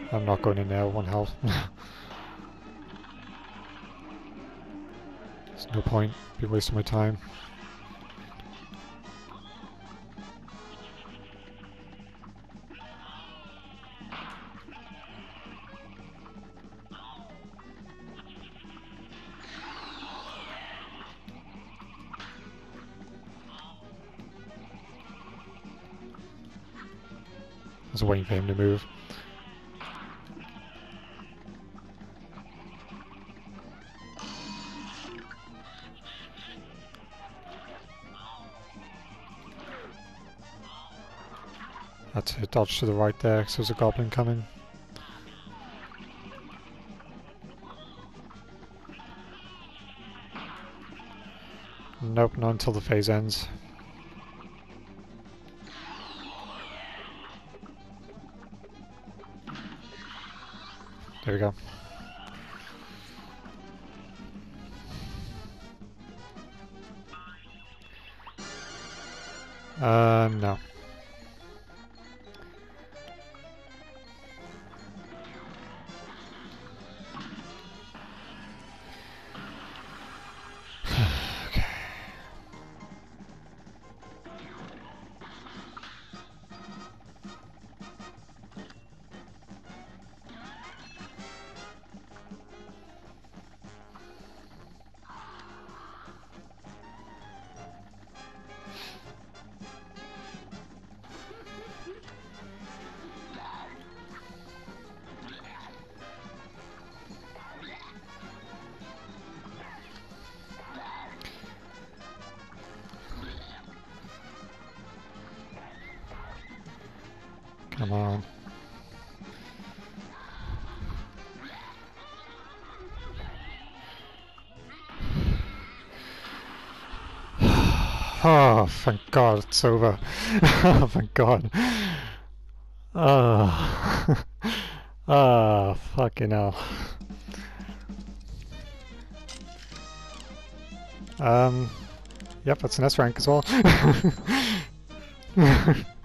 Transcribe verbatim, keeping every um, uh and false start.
I'm not going in there with one health. There's no point. Be wasting my time. I was waiting for him to move. Had to dodge to the right there because there's a goblin coming. Nope, not until the phase ends. There we go. Uh, no. Come on. Oh, thank God it's over. Oh, thank God. Oh, oh, fucking hell. Um, yep, that's an S rank as well.